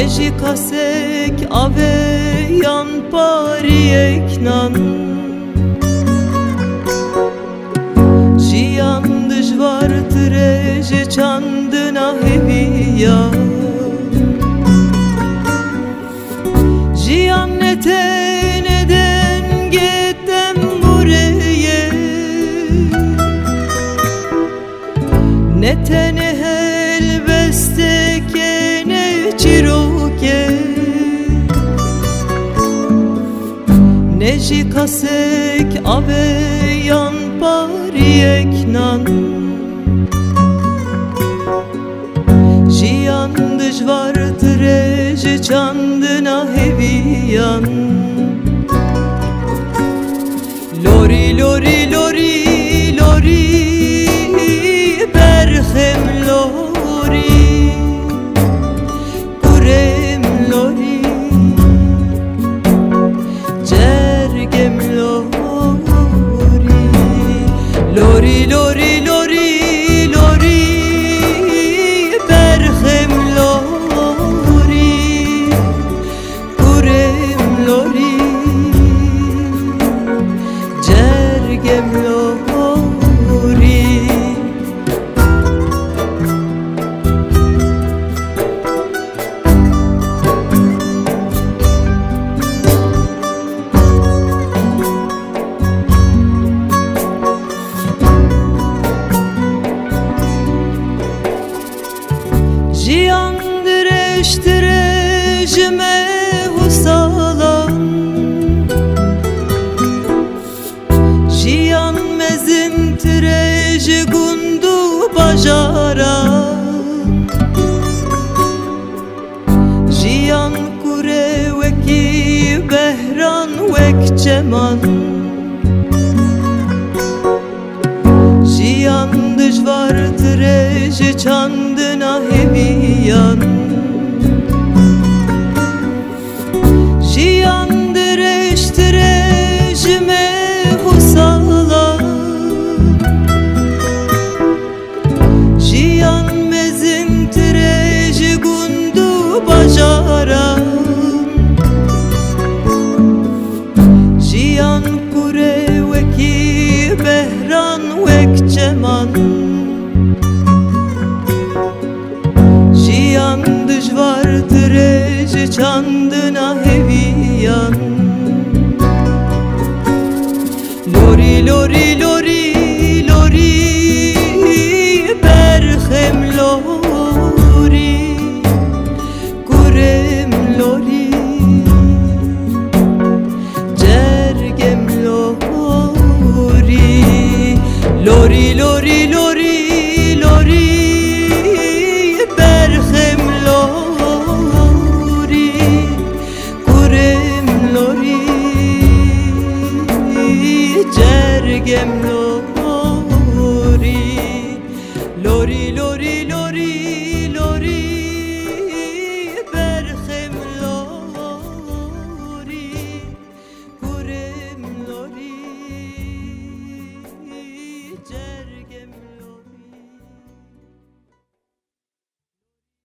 Neji kasek ave yan pariyek nan Jiyan dışvar treje çandına heviya Jiyan neden gittim buraya Netene helbeste kene çiroke Neji kasek ave yan pariyek nan Jiyan dışvar treje çandına heviyan Lori lori lori lori berhem lori kurem lori cergem lori lori lori lori lori berhem lori kurem lori cergem lori Jiyan direştirejime husalan Jiyan mezin tireji gundu bajara Jiyan kure veki behran vek ceman Jiyan dışvar tireji çandına heviyan Jiyan direştirejime husalan Jiyan mezin tireji gundu bajara Jiyan kure veki behran vek ceman Jiyan dışvar tireji çandına heviyan Lori lori lori lori berhem lori kurem lori cergem lori lori lori lori lori berhem lori kurem lori cergem lori